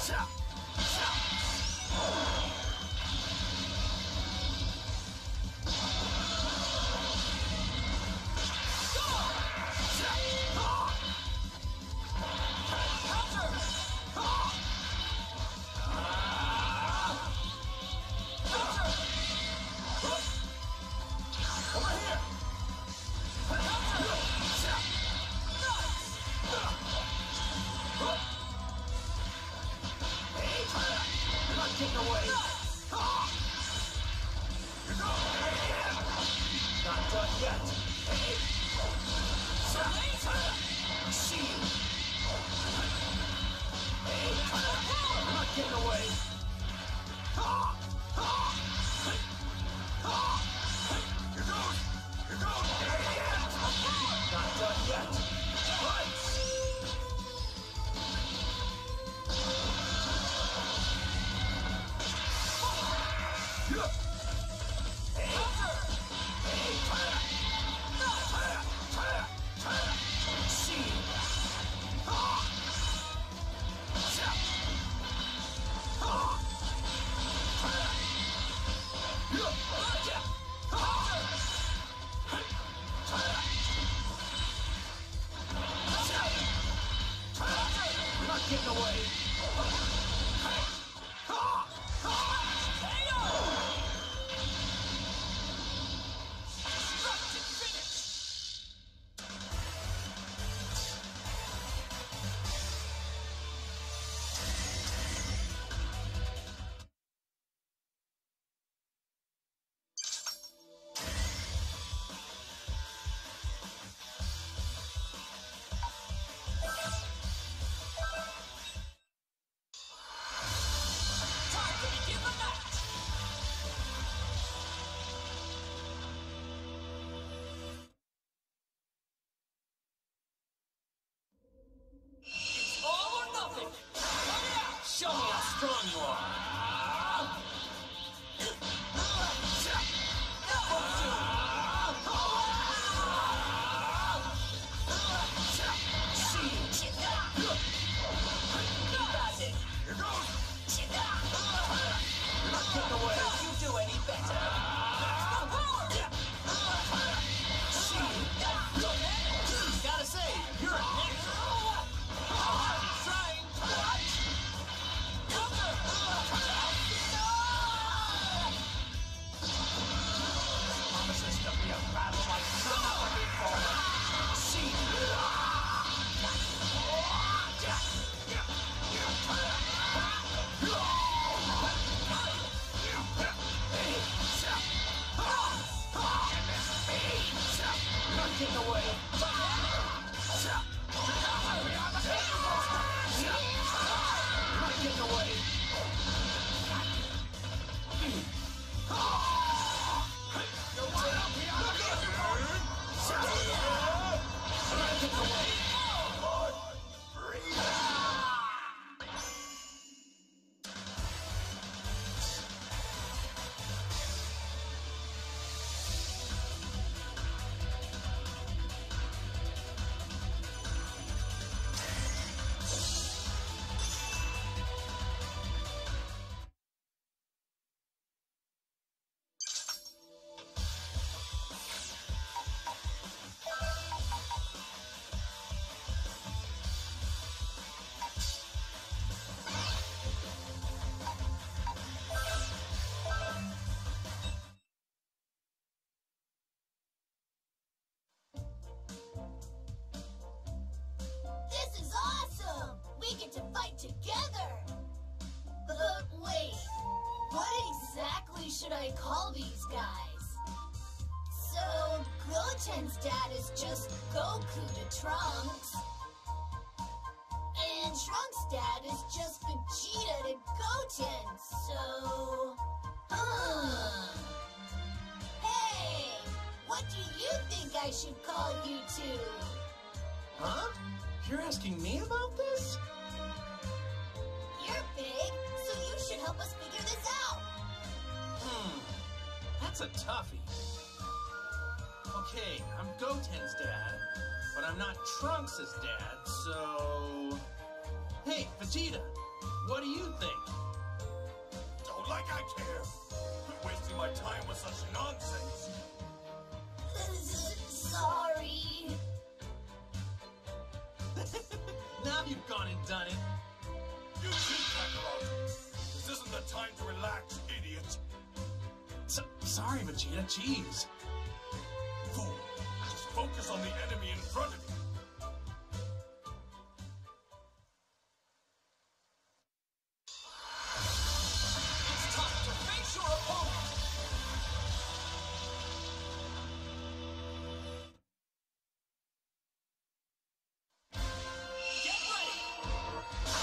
should I call these guys? So, Goten's dad is just Goku to Trunks. And Trunks' dad is just Vegeta to Goten, so... Hey! What do you think I should call you two? Huh? You're asking me about this? You're big, so you should help us figure this out. That's a toughie. Okay, I'm Goten's dad, but I'm not Trunks' dad, so... Hey, Vegeta, What do you think? Don't like I care. Quit wasting my time with such nonsense. Sorry. Now you've gone and done it. You too, Kakarot. This isn't the time to relax, idiot. Sorry, Vegeta. Jeez. Fool. Just focus on the enemy in front of you. It's time to face your opponent. Get ready.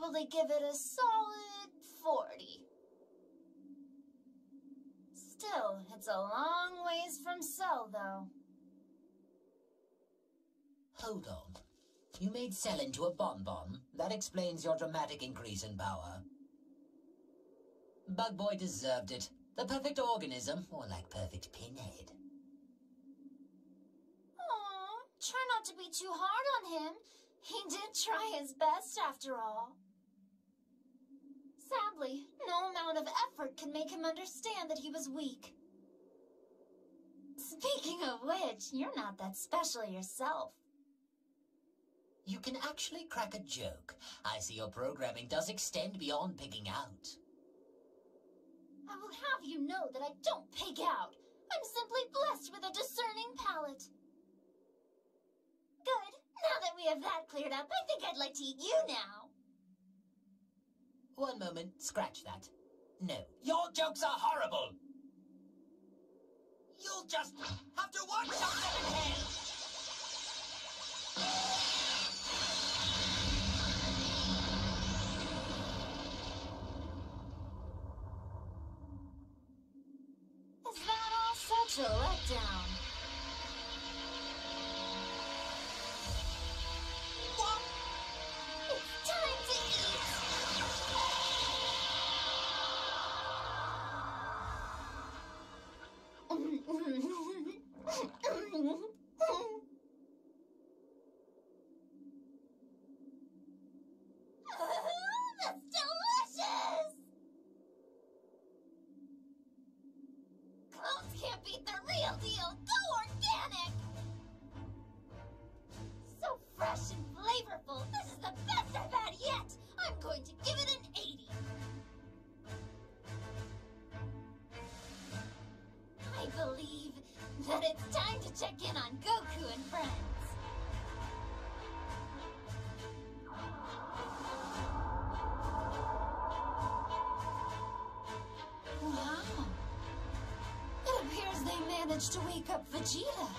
probably give it a solid 40. Still, it's a long ways from Cell, though. Hold on. You made Cell into a bonbon. That explains your dramatic increase in power. Bug Boy deserved it. The perfect organism, or like perfect pinhead. Aw, try not to be too hard on him. He did try his best, after all. Sadly, no amount of effort can make him understand that he was weak. Speaking of which, you're not that special yourself. You can actually crack a joke. I see your programming does extend beyond pigging out. I will have you know that I don't pig out. I'm simply blessed with a discerning palate. Good. Now that we have that cleared up, I think I'd like to eat you now. One moment, scratch that. No, your jokes are horrible! You'll just have to watch yourself in hell! Is that all such a letdown? What? It's time to eat! That's delicious! Clones can't beat the real deal. Go organic! So fresh and flavorful. This is the best I've had yet. I'm going to give it an 80. I believe that it's time to check in on Goku and friends. Wow. It appears they managed to wake up Vegeta.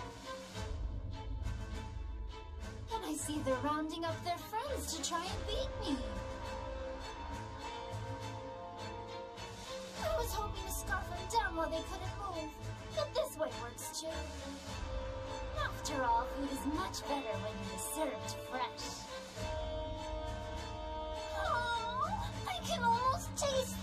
And I see they're rounding up their friends to try and beat me. I was hoping to scarf them down while they couldn't move, but this way works too. After all, food is much better when it is served fresh. Oh, I can almost taste